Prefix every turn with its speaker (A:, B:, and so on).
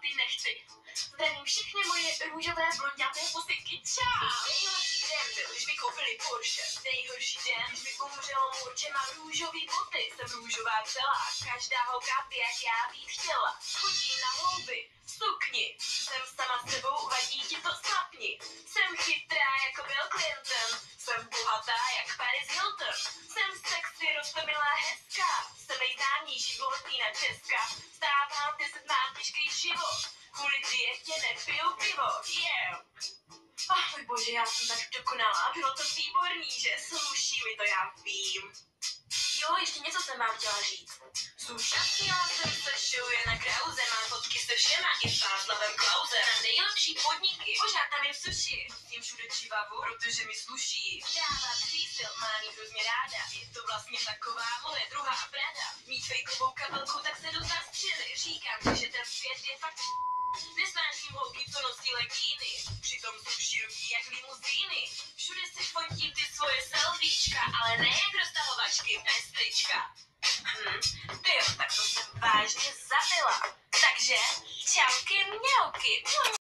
A: ty nechci. Zdravím všechny moje růžové blonďaté pusynky. Čau! Nejhorší den byl, když mi koupili Porsche. Nejhorší den, když mi umřelo murče, mám růžový boty. Jsem růžová celá, každá holka by jak já být chtěla. Chodím na hlouby, sukni. Jsem sama sebou, vadí ti to, snapni. Jsem chytrá jako Bill Clinton. Jsem bohatá jak Paris Hilton. Jsem sexy, roztomilá, hezká. Jsem nejznámější blondýna Česka. Vstávám 10, mám těžký život. Kvůli dietě nepiju pivo. Yeah. Můj bože, já jsem tak dokonalá. Bylo to výborný, že? Sluší mi to, já vím. Jo, ještě něco jsem vám chtěla říct. Zúčastnila jsem se show Jana Krause, mám fotky se všema i s Václavem Klausem. Na nejlepší podniky, pořád tam je sushi. Tím všude čivavu, protože mi sluší. Dává přísil, mám jí hrozně ráda. Je to vlastně taková moje druhá brada. Mít fejkovou kabelku, tak se jdu zastřelit. Říkám si, že ten svět je fakt nesnáším holky, co nosí legíny. Přitom jsou široký jak limuzíny. Všude si fotím ty svoje selfiečka, ale ne jak roztahovačky bez trička. Tyjo, tak to jsem vážně zabila. Takže čauky mňauky.